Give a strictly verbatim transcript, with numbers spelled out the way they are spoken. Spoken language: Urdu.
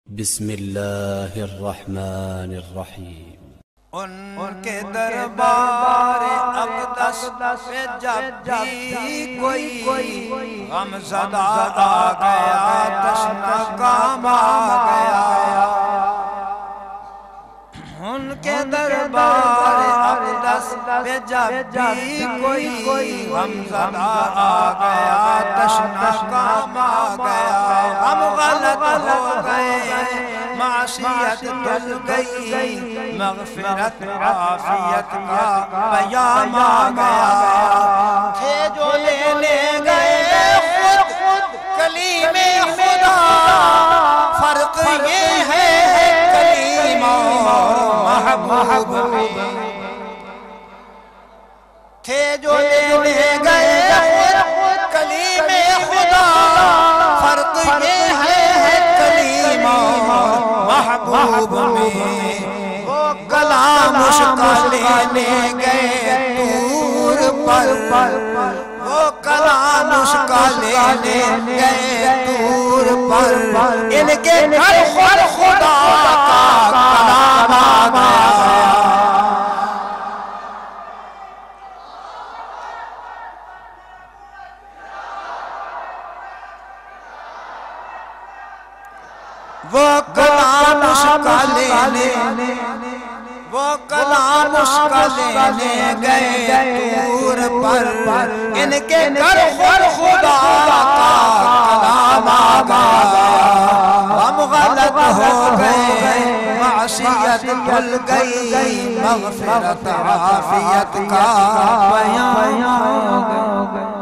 بسم اللہ الرحمن الرحیم۔ ان کے دربار اقدس پہ جب بھی کوئی غم زدہ آ گیا، تشنا کام آ گیا۔ ان کے دربار اقدس پہ جب بھی کوئی غم زدہ آ گیا، تشنا کام آ گیا۔ ہم غلط ہو گئے، معصیت دل گئی، مغفرت عافیت کا پیام آ گیا۔ تھے جو لینے گئے خود کلیم خدا، فرق یہ ہے کلیم اور محبوب میں۔ تھے جو لینے گئے خود کلیم خدا، فرق یہ ہے کلیم اور محبوب میں۔ وہ کلام اس کا لینے گئے طور پر، وہ کلام اس کا لینے گئے طور پر، ان کے گھر خود خدا کا کلام آ گیا۔ وہ کلام اس کا لینے، وہ کلام اس کا لینے گئے طور پر، ان کے گھر خود خدا کا کلام آ گیا۔ ہم غلط ہو گئے، معصیت دل گئی، مغفرت عافیت کا بیان ہو گیا۔